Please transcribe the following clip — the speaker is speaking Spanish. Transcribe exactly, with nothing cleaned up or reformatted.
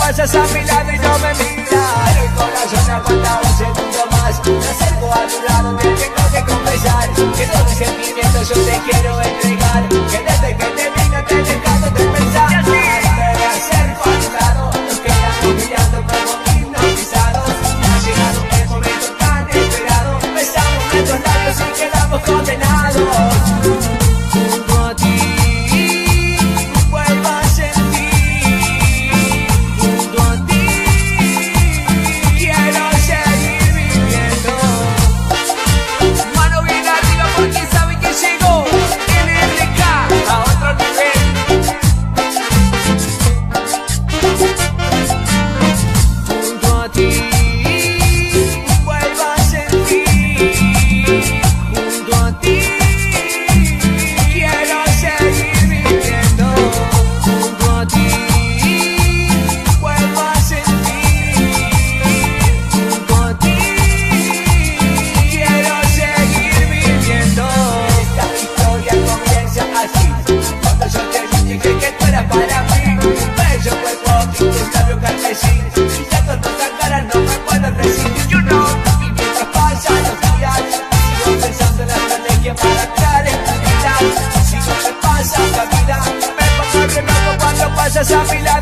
pasas a mi lado y no me miras. El corazón aguanta un segundo más. Me acerco a tu lado, te tengo que confesar que todo mis sentimientos yo te quiero entregar. Que desde que te vi no te he dejado de pensar. Me acerco a tu lado, nos quedamos mirando como hipnotizados. Ha llegado el momento tan esperado. Besamos nuestros labios y quedamos condenados. Junto a ti vuelvo a sentir. Junto a ti quiero seguir viviendo. Mano bien arriba porque saben que llegó el R K a otro nivel. Junto a ti vuelvo a sentir. Junto a ti quiero seguir viviendo. Junto a ti vuelvo a sentir. Junto a ti quiero seguir viviendo. Esta historia comienza así. Cuando yo te dije que tú eras para mí. Un bello cuerpo y tus labios carmesí. Y ya con tus caras no me puedo resistir. Yo no. Y mientras pasan los días, sigo pensando en la estrategia para entrar en tu vida. Si no me pasa la vida, me pongo re loco cuando pasas a mi lado.